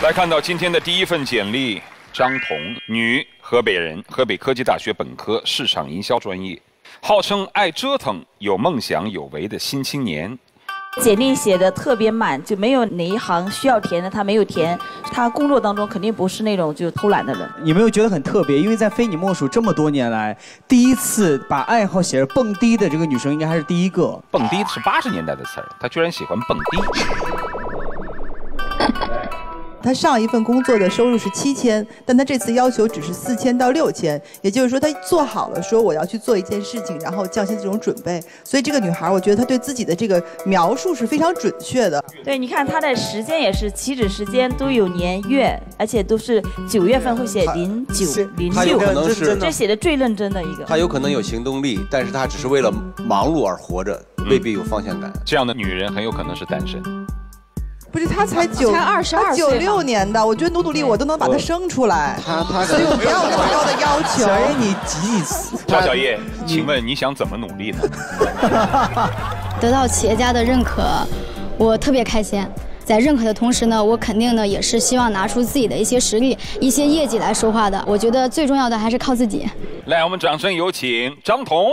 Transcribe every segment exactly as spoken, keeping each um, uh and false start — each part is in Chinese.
来看到今天的第一份简历，张彤，女，河北人，河北科技大学本科，市场营销专业，号称爱折腾、有梦想、有为的新青年。 简历写的特别满，就没有哪一行需要填的他没有填。他工作当中肯定不是那种就偷懒的人。 你没有觉得很特别？因为在非你莫属这么多年来，第一次把爱好写着蹦迪的这个女生，应该还是第一个。 蹦迪是八十年代的词儿，她居然喜欢蹦迪。 他上一份工作的收入是七千，但他这次要求只是四千到六千，也就是说他做好了说我要去做一件事情，然后降薪这种准备。所以这个女孩，我觉得她对自己的这个描述是非常准确的。 对，你看她的时间也是起止时间都有年月，而且都是九月份会写零九零六，这写的最认真的一个。 她有可能有行动力，但是她只是为了忙碌而活着，未必有方向感。 这样的女人很有可能是单身。 不是他才九， 才二十二岁， 九六年的，我觉得努努力我都能把他生出来。他他，所以我不要那么高的要求。 小叶，你急死。 赵小叶，请问你想怎么努力呢？ 得到企业家的认可，我特别开心。在认可的同时呢，我肯定呢也是希望拿出自己的一些实力、一些业绩来说话的。我觉得最重要的还是靠自己。 来，我们掌声有请张彤。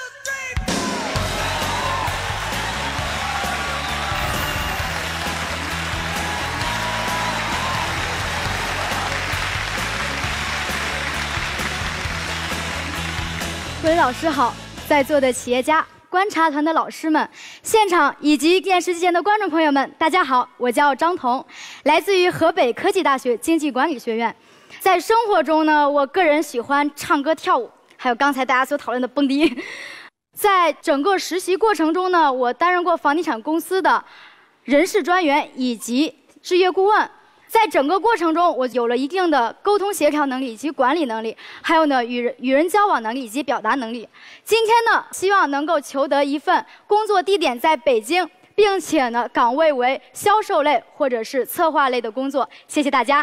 各位老师好，在座的企业家、观察团的老师们，现场以及电视机前的观众朋友们，大家好，我叫张彤，来自于河北科技大学经济管理学院。在生活中呢，我个人喜欢唱歌跳舞，还有刚才大家所讨论的蹦迪。在整个实习过程中呢，我担任过房地产公司的人事专员以及置业顾问。在整个过程中，我有了一定的沟通协调能力以及管理能力，还有呢与人与人交往能力以及表达能力。今天呢，希望能够求得一份工作地点在北京，并且呢岗位为销售类或者是策划类的工作。谢谢大家。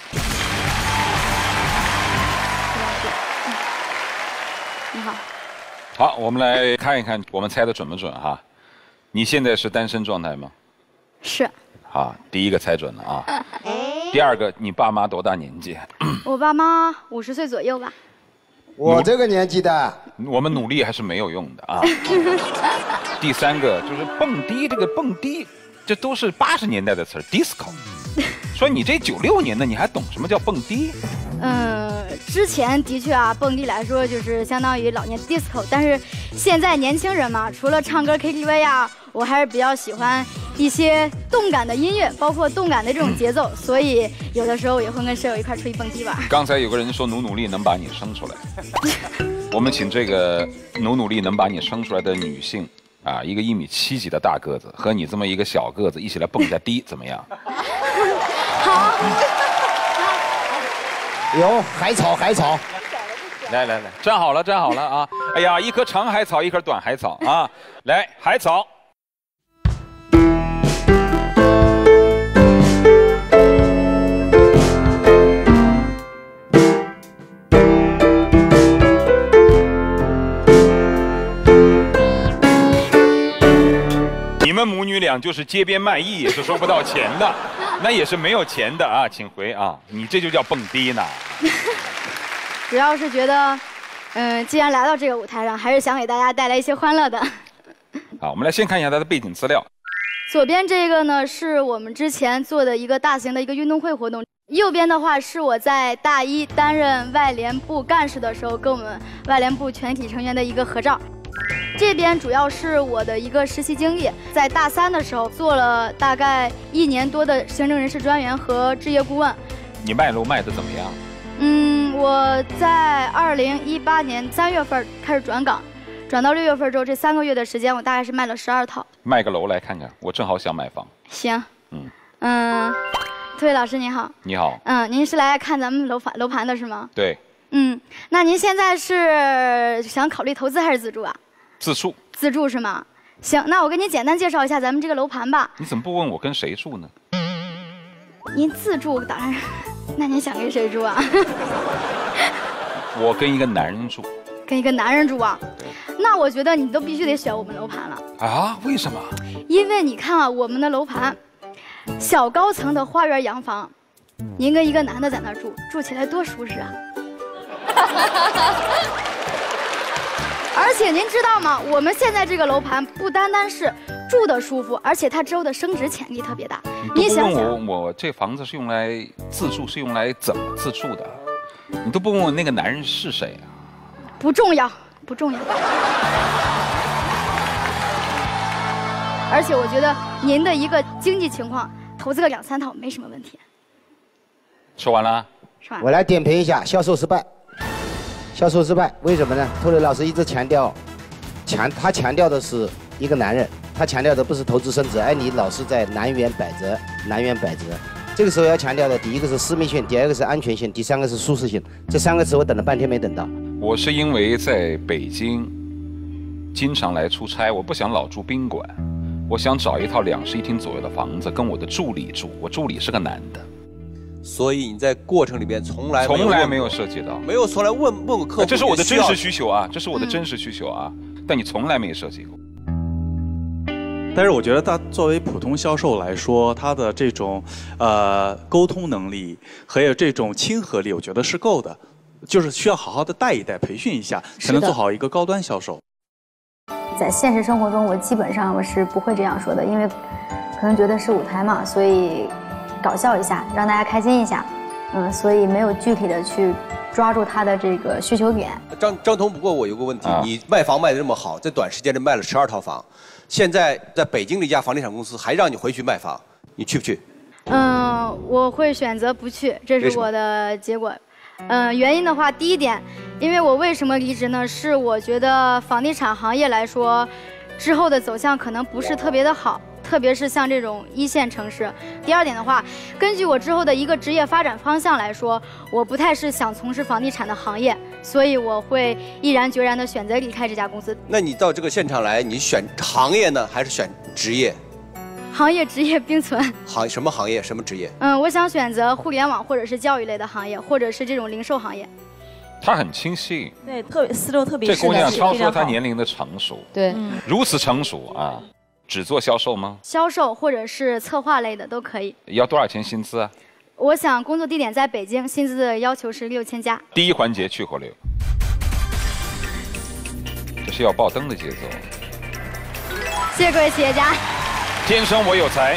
你好。 好，我们来看一看，我们猜的准不准哈？你现在是单身状态吗？ 是。 啊，第一个猜准了啊。第二个，你爸妈多大年纪？ 我爸妈五十岁左右吧。 我这个年纪的， 我们努力还是没有用的啊。第三个就是蹦迪，这个蹦迪，这都是八十年代的词儿 ，disco。说你这九六年的，你还懂什么叫蹦迪？ 嗯，之前的确啊，蹦迪来说就是相当于老年 disco， 但是现在年轻人嘛，除了唱歌 K T V 啊，我还是比较喜欢一些动感的音乐，包括动感的这种节奏，所以有的时候也会跟舍友一块出去蹦迪玩。 刚才有个人说努努力能把你生出来，我们请这个努努力能把你生出来的女性啊，一个一米七几的大个子和你这么一个小个子一起来蹦一下迪，怎么样？ 好。 有海草，海草。 来来来，站好了，站好了啊！哎呀，一棵长海草，一棵短海草啊！来，海草。你们母女俩就是街边卖艺，也是收不到钱的，那也是没有钱的啊，请回啊！你这就叫蹦迪呢。 主要是觉得，嗯，既然来到这个舞台上，还是想给大家带来一些欢乐的。 好，我们来先看一下他的背景资料。 左边这个呢，是我们之前做的一个大型的一个运动会活动。右边的话是我在大一担任外联部干事的时候，跟我们外联部全体成员的一个合照。这边主要是我的一个实习经历，在大三的时候做了大概一年多的行政人事专员和置业顾问。 你卖楼卖的怎么样？ 嗯，我在二零一八年三月份开始转岗，转到六月份之后，这三个月的时间，我大概是卖了十二套。 卖个楼来看看，我正好想买房。 行。 嗯嗯，特位老师您好。 你好。 嗯，您是来看咱们楼盘楼盘的是吗？ 对。 嗯，那您现在是想考虑投资还是自住啊？ 自住。 自住是吗？行，那我给您简单介绍一下咱们这个楼盘吧。 你怎么不问我跟谁住呢？ 您自住当然，那您想跟谁住啊？ 我跟一个男人住。 跟一个男人住啊？那我觉得你都必须得选我们楼盘了。 啊？为什么？ 因为你看啊，我们的楼盘，小高层的花园洋房， 您跟一个男的在那住，住起来多舒适啊！而且您知道吗？我们现在这个楼盘不单单是住的舒服，而且它之后的升值潜力特别大。 你都不问我，我这房子是用来自住，是用来怎么自住的？你都不问我那个男人是谁啊？ 不重要，不重要。而且我觉得您的一个经济情况，投资个两三套没什么问题。 说完了。 说完。 我来点评一下，销售失败。销售失败，为什么呢？托雷老师一直强调，强他强调的是一个男人，他强调的不是投资升值，而你老是在南辕北辙，南辕北辙。这个时候要强调的，第一个是私密性，第二个是安全性，第三个是舒适性。这三个词我等了半天没等到。 我是因为在北京经常来出差，我不想老住宾馆，我想找一套两室一厅左右的房子跟我的助理住。我助理是个男的。 所以你在过程里边从来从来没有涉及到， 没有从来问问过客户， 这是我的真实需求啊，这是我的真实需求啊，但你从来没有涉及过。 但是我觉得他作为普通销售来说，他的这种呃沟通能力还有这种亲和力，我觉得是够的，就是需要好好的带一带、培训一下，才能做好一个高端销售。 在现实生活中，我基本上我是不会这样说的，因为可能觉得是舞台嘛，所以。搞笑一下，让大家开心一下，嗯，所以没有具体的去抓住他的这个需求点。 张张彤，不过我有个问题， 啊、 你卖房卖得这么好，在短时间内卖了十二套房，现在在北京的一家房地产公司还让你回去卖房，你去不去？ 嗯，我会选择不去，这是我的结果。嗯，原因的话，第一点，因为我为什么离职呢？是我觉得房地产行业来说，之后的走向可能不是特别的好。特别是像这种一线城市。第二点的话，根据我之后的一个职业发展方向来说，我不太是想从事房地产的行业，所以我会毅然决然的选择离开这家公司。 那你到这个现场来，你选行业呢，还是选职业？ 行业、职业并存。 行什么行业？什么职业？ 嗯，我想选择互联网或者是教育类的行业，或者是这种零售行业。 他很清晰， 对，特别思路特别。 这姑娘超出了她年龄的成熟， 对， 如此成熟啊。只做销售吗？ 销售或者是策划类的都可以。 要多少钱薪资啊？ 我想工作地点在北京，薪资的要求是六千加。 第一环节去火流，这是要爆灯的节奏。 谢谢各位企业家。 天生我有才。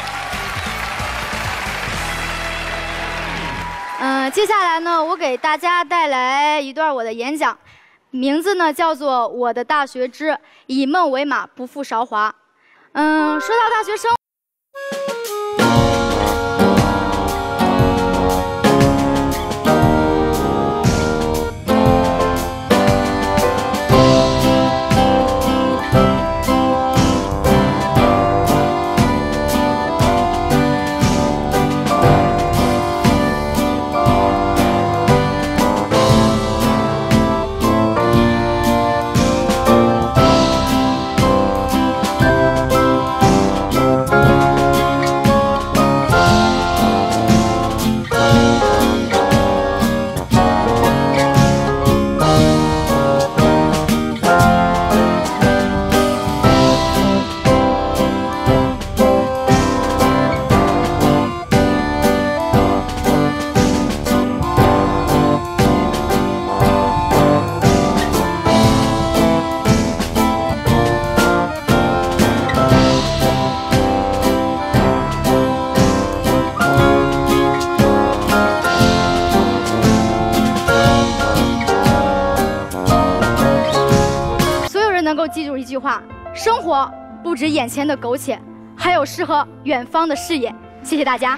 嗯、呃，接下来呢，我给大家带来一段我的演讲，名字呢叫做《我的大学之以梦为马，不负韶华》。嗯，说到大学生。记住一句话：生活不止眼前的苟且，还有诗和远方的视野。谢谢大家。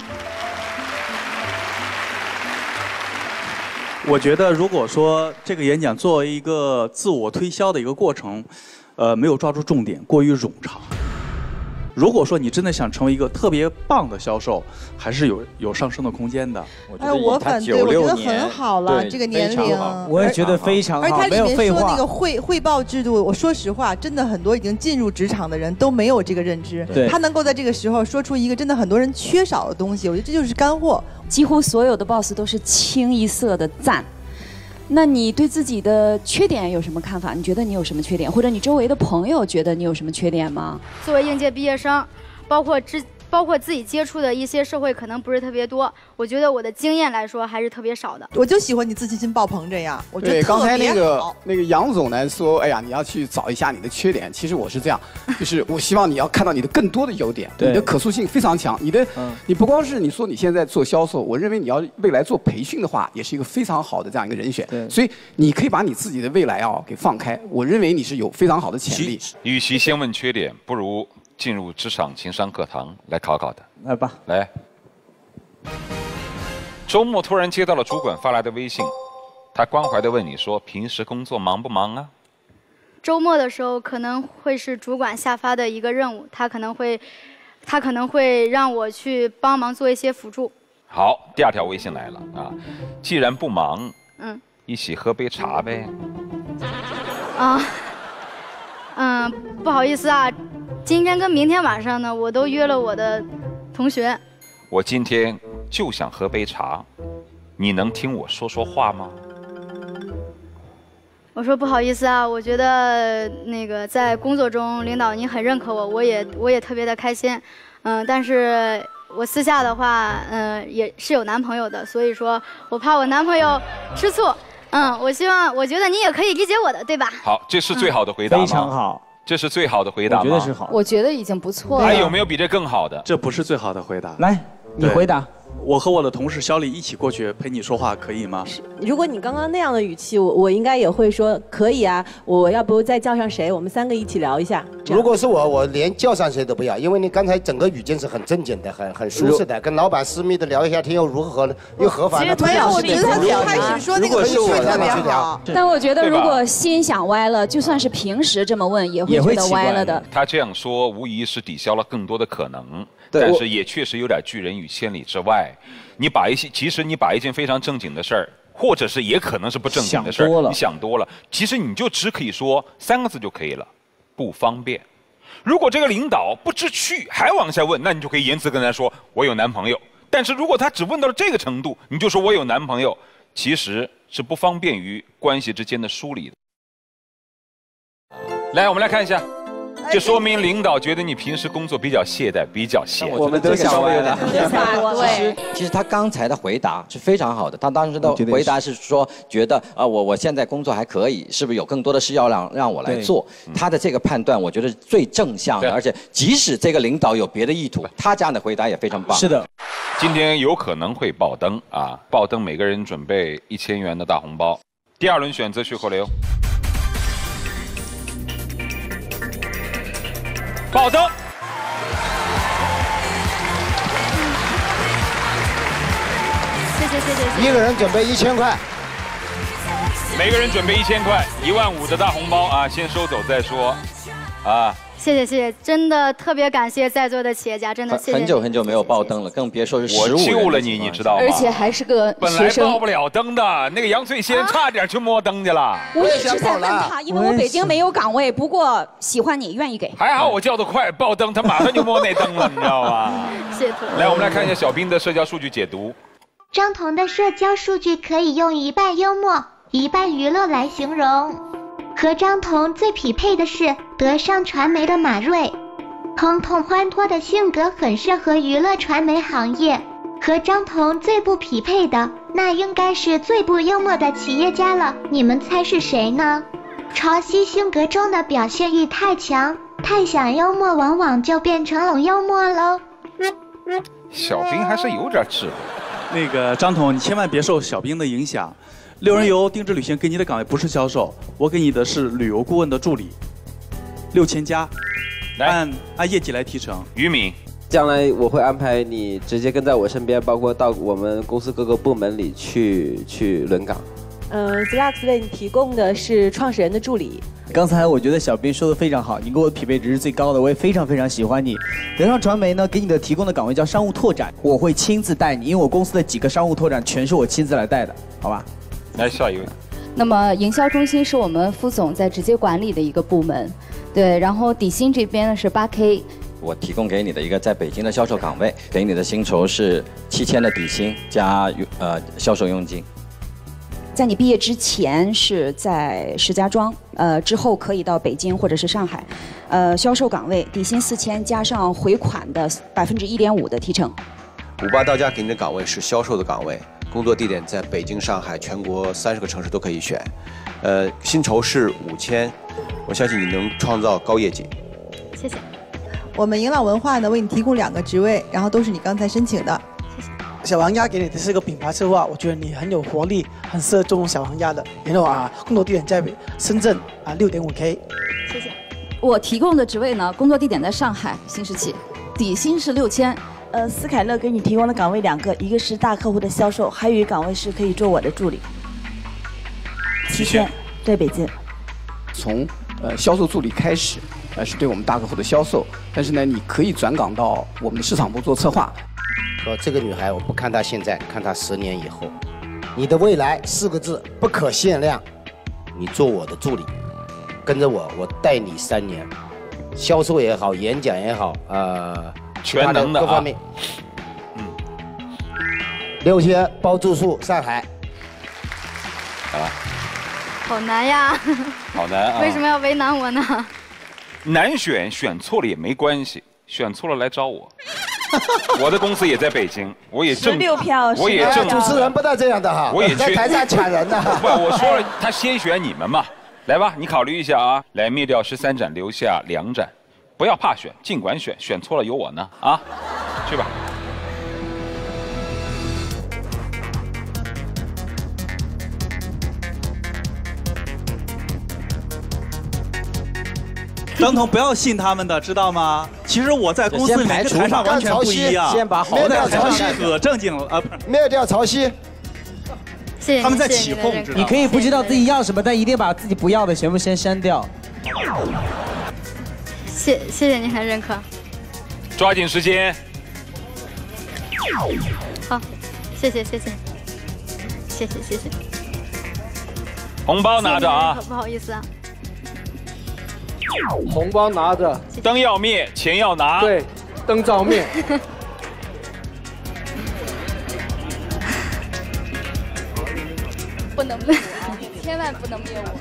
我觉得，如果说这个演讲作为一个自我推销的一个过程，呃，没有抓住重点，过于冗长。如果说你真的想成为一个特别棒的销售，还是有有上升的空间的。 哎，我反对，我觉得很好了，这个年龄， 我也觉得非常好， 而且它里面说那个汇汇报制度，我说实话，真的很多已经进入职场的人都没有这个认知。 对， 他能够在这个时候说出一个真的很多人缺少的东西，我觉得这就是干货。 几乎所有的 boss 都是清一色的赞。那你对自己的缺点有什么看法？你觉得你有什么缺点，或者你周围的朋友觉得你有什么缺点吗？ 作为应届毕业生，包括之包括自己接触的一些社会可能不是特别多，我觉得我的经验来说还是特别少的。 我就喜欢你自信心爆棚这样，我觉得特别好。 对，刚才那个那个杨总呢说，哎呀，你要去找一下你的缺点。其实我是这样，就是我希望你要看到你的更多的优点，你的可塑性非常强。你的，嗯、你不光是你说你现在做销售，我认为你要未来做培训的话，也是一个非常好的这样一个人选。对，所以你可以把你自己的未来啊给放开，我认为你是有非常好的潜力。 与其先问缺点，不如进入职场情商课堂来考考他。 来吧， 来。周末突然接到了主管发来的微信，他关怀地问你说：“平时工作忙不忙啊？” 周末的时候可能会是主管下发的一个任务，他可能会，他可能会让我去帮忙做一些辅助。 好，第二条微信来了啊！既然不忙， 嗯， 一起喝杯茶呗。 啊，嗯，不好意思啊，今天跟明天晚上呢，我都约了我的同学。 我今天就想喝杯茶，你能听我说说话吗？ 我说不好意思啊，我觉得那个在工作中领导您很认可我，我也我也特别的开心，嗯，但是我私下的话，嗯，也是有男朋友的，所以说我怕我男朋友吃醋，嗯，我希望我觉得你也可以理解我的，对吧？ 好，这是最好的回答吗？ 非常好， 这是最好的回答吗？ 我觉得是好， 我觉得已经不错了。 还有没有比这更好的？ 这不是最好的回答。 来，你回答。 我和我的同事肖丽一起过去陪你说话，可以吗？ 如果你刚刚那样的语气，我我应该也会说可以啊。我要不再叫上谁，我们三个一起聊一下。 如果是我，我连叫上谁都不要，因为你刚才整个语境是很正经的，很很舒适的，跟老板私密的聊一下天又如何呢？又合法的。 没有，我觉得他一开始说那个语气特别好。 但我觉得如果心想歪了，就算是平时这么问，也会觉得歪了的。 他这样说，无疑是抵消了更多的可能。但是也确实有点拒人于千里之外。你把一些，其实你把一件非常正经的事儿，或者是也可能是不正经的事儿，你想多了，其实你就只可以说三个字就可以了，不方便。如果这个领导不知趣还往下问，那你就可以言辞跟他说我有男朋友。但是如果他只问到了这个程度，你就说我有男朋友，其实是不方便于关系之间的梳理的。来，我们来看一下。这说明领导觉得你平时工作比较懈怠，比较闲。 我们都想歪了。 对， 其实他刚才的回答是非常好的。他当时的回答是说，觉得啊，我我现在工作还可以，是不是有更多的事要让让我来做？他的这个判断，我觉得是最正向的。而且，即使这个领导有别的意图，他这样的回答也非常棒。 是的， 今天有可能会爆灯啊！爆灯，每个人准备一千元的大红包。第二轮选择徐河流。爆灯！ 谢谢谢谢。 一个人准备一千块， 每个人准备一千块，一万五的大红包啊，先收走再说，啊。 谢谢谢谢，真的特别感谢在座的企业家，真的谢谢。 很久很久没有爆灯了，更别说是十五。 我救了你，你知道吗？ 而且还是个本来爆不了灯的，那个杨翠仙差点去摸灯去了。 我一直在问他，因为我北京没有岗位，不过喜欢你，愿意给。 还好我叫得快，爆灯他马上就摸那灯了，你知道吗？ 谢谢。 来，我们来看一下小兵的社交数据解读。 张彤的社交数据可以用一半幽默、一半娱乐来形容。和张彤最匹配的是德尚传媒的马瑞。彤彤欢脱的性格很适合娱乐传媒行业，和张彤最不匹配的，那应该是最不幽默的企业家了。你们猜是谁呢？潮汐性格中的表现欲太强，太想幽默，往往就变成冷幽默喽。 小兵还是有点智慧。 那个张彤，你千万别受小兵的影响。六人游定制旅行给你的岗位不是销售，我给你的是旅游顾问的助理，六千加。按按业绩来提成。 于敏， 将来我会安排你直接跟在我身边，包括到我们公司各个部门里去去轮岗。 呃 ，Slax 为你提供的是创始人的助理。 刚才我觉得小兵说的非常好，你跟我匹配值是最高的，我也非常非常喜欢你。德尚传媒呢给你的提供的岗位叫商务拓展，我会亲自带你，因为我公司的几个商务拓展全是我亲自来带的，好吧？ 来下一位。 那么营销中心是我们副总在直接管理的一个部门。对，然后底薪这边呢是八 K， 我提供给你的一个在北京的销售岗位，给你的薪酬是七千的底薪加呃销售佣金。 在你毕业之前是在石家庄，呃之后可以到北京或者是上海， 呃，销售岗位底薪四千，加上回款的百分之一点五的提成。 五八到家给你的岗位是销售的岗位，工作地点在北京、上海，全国三十个城市都可以选。呃，薪酬是五千，我相信你能创造高业绩。 谢谢。 我们迎朗文化呢为你提供两个职位，然后都是你刚才申请的。 小黄鸭给你的是个品牌策划，我觉得你很有活力，很适合做小黄鸭的。然后啊，工作地点在深圳啊，六点五 K。 谢谢。 我提供的职位呢，工作地点在上海新世纪，底薪是六千。 呃，斯凯勒给你提供的岗位两个，一个是大客户的销售，还有一个岗位是可以做我的助理。七千，在北京。 从呃销售助理开始，呃是对我们大客户的销售，但是呢，你可以转岗到我们的市场部做策划。 说这个女孩，我不看她现在，看她十年以后。你的未来四个字不可限量，你做我的助理，跟着我，我带你三年，销售也好，演讲也好，呃。 全能的各方面，嗯，六千包住宿，上海。 好了， 好难呀！ 好难啊！ 为什么要为难我呢？ 难选，选错了也没关系，选错了来找我。我的公司也在北京，我也正十六票， 我也正。 主持人不带这样的哈， 我也在台上抢人的。 不，我说了，他先选你们嘛，来吧，你考虑一下啊，来灭掉十三盏，留下两盏。不要怕选，尽管选，选错了有我呢啊，去吧。 张彤，不要信他们的，知道吗？其实我在公司里面跟台上完全不一样。 先把好在台上可正经了啊！ 灭掉潮汐。 谢谢他们在起哄， 你可以不知道自己要什么，但一定把自己不要的全部先删掉。 谢谢谢您的认可， 抓紧时间。 好，谢谢谢谢，谢谢谢谢。 红包拿着啊！ 不好意思啊。 红包拿着。 灯要灭，钱要拿。 对，灯照灭。 不能灭我，千万不能灭我。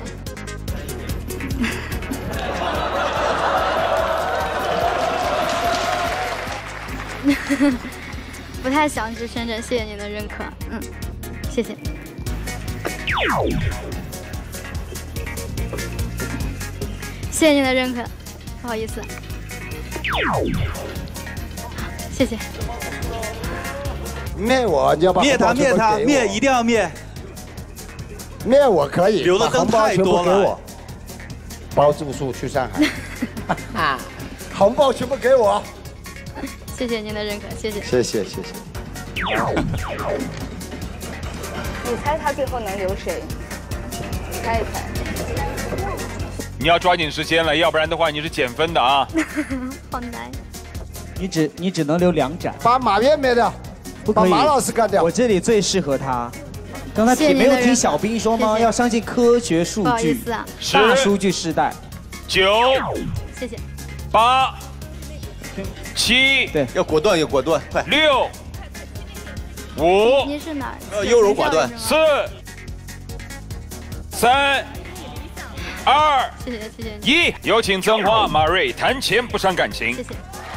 不太想去深圳，谢谢您的认可，嗯，谢谢。谢谢您的认可，不好意思。谢谢。 灭我，你要把灭他，灭他，灭一定要灭。 灭我可以， 留的灯太多了。 包住宿去上海，红包全部给我。 谢谢您的认可，谢谢。 谢谢谢谢。 你猜他最后能留谁？猜一猜。 你要抓紧时间了，要不然的话你是减分的啊。 好难。 你只你只能留两盏。 把马燕灭掉， 不可以。 把马老师干掉。 我这里最适合他。刚才听没有听小兵说吗？要相信科学数据。不好意思啊。 大数据时代。 九。 谢谢。 八。七。 对， 要果断，要果断，快。 六。五。 您是哪儿？ 呃，优柔寡断。 四。三。二。 谢谢谢谢。 一。有请曾华马瑞谈钱不伤感情。 谢谢。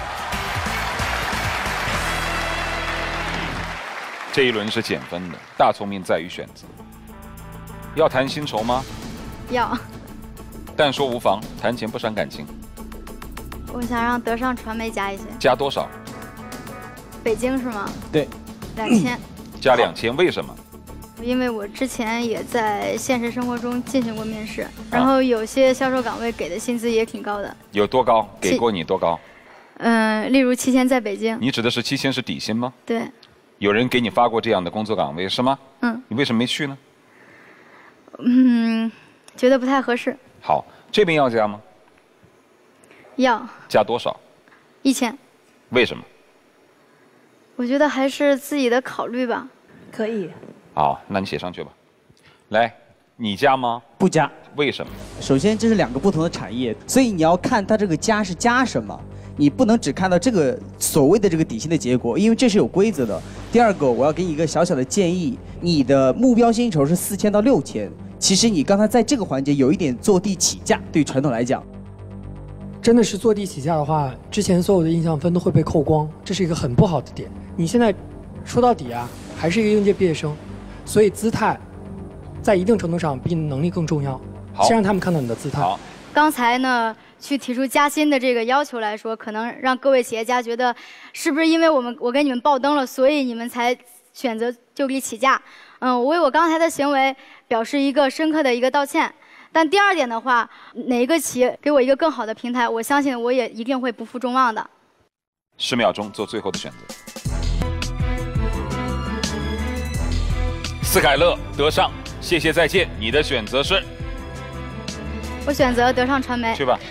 这一轮是减分的，大聪明在于选择。要谈薪酬吗？ 要。 但说无妨，谈钱不伤感情。 我想让德尚传媒加一些。 加多少？ 北京是吗？ 对。 两千。 加两千，为什么？ 因为我之前也在现实生活中进行过面试，然后有些销售岗位给的薪资也挺高的。 有多高？给过你多高？ 嗯，例如七千在北京。 你指的是七千是底薪吗？ 对。 有人给你发过这样的工作岗位是吗？ 嗯。 你为什么没去呢？ 嗯，觉得不太合适。 好，这边要加吗？ 要。 加多少？ 一千。 为什么？ 我觉得还是自己的考虑吧。 可以。 好，那你写上去吧。来，你加吗？ 不加。 为什么？ 首先，这是两个不同的产业，所以你要看它这个加是加什么。你不能只看到这个所谓的这个底薪的结果，因为这是有规则的。第二个，我要给你一个小小的建议，你的目标薪酬是四千到六千。其实你刚才在这个环节有一点坐地起价，对于传统来讲， 真的是坐地起价的话，之前所有的印象分都会被扣光，这是一个很不好的点。你现在说到底啊，还是一个应届毕业生，所以姿态在一定程度上比你的能力更重要。先让他们看到你的姿态。 好， 刚才呢，去提出加薪的这个要求来说，可能让各位企业家觉得，是不是因为我们我给你们爆灯了，所以你们才选择就地起价？嗯，我为我刚才的行为表示一个深刻的一个道歉。但第二点的话，哪一个企业给我一个更好的平台，我相信我也一定会不负众望的。 十秒钟做最后的选择。斯凯勒德尚，谢谢再见。你的选择是？ 我选择德尚传媒。 去吧。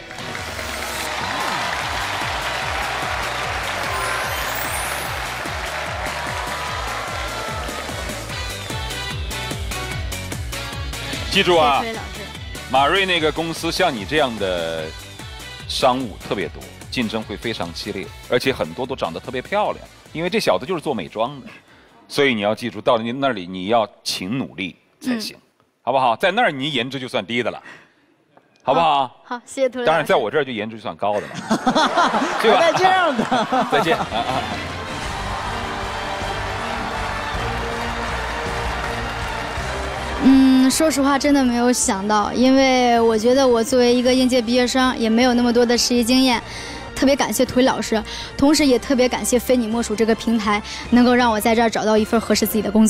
记住啊，马瑞那个公司像你这样的商务特别多，竞争会非常激烈，而且很多都长得特别漂亮，因为这小子就是做美妆的，所以你要记住，到了你那里你要勤努力才行，嗯、好不好？在那儿你颜值就算低的了，好不好？ 好，好谢谢涂磊。 当然，在我这儿就颜值就算高的了，对吧？ 这样的， 再见啊啊！ 嗯，说实话，真的没有想到，因为我觉得我作为一个应届毕业生，也没有那么多的实习经验。特别感谢涂磊老师，同时也特别感谢非你莫属这个平台，能够让我在这儿找到一份合适自己的工作。